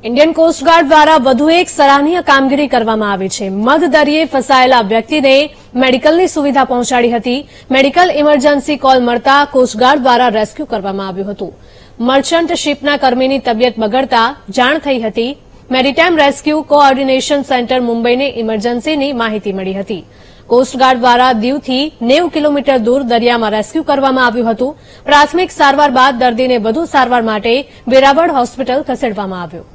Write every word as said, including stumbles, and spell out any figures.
Indian coast guard દ્વારા વધુ એક સરાહનીય કામગીરી કરવામાં આવી છે। મધદરિયે ફસાયેલા વ્યક્તિને મેડિકલની સુવિધા પહોંચાડી હતી। મેડિકલ ઇમરજન્સી કોલ મળતા કોસ્ટગાર્ડ દ્વારા રેસ્ક્યુ કરવામાં આવ્યું હતું। મર્ચન્ટ શિપના કર્મીની તબિયત બગડતા જાણ થઈ હતી। મેરીટાઇમ રેસ્ક્યુ કોઓર્ડિનેશન સેન્ટર મુંબઈને ઇમરજન્સીની માહિતી મળી હતી। કોસ્ટગાર્ડ દ્વારા દીવથી નેવું કિલોમીટર દૂર દરિયામાં રેસ્ક્યુ કરવામાં આવ્યું હતું। પ્રાથમિક સારવાર બાદ દર્દીને વધુ સારવાર માટે વેરાવળ હોસ્પિટલ ખસેડવામાં આવ્યો।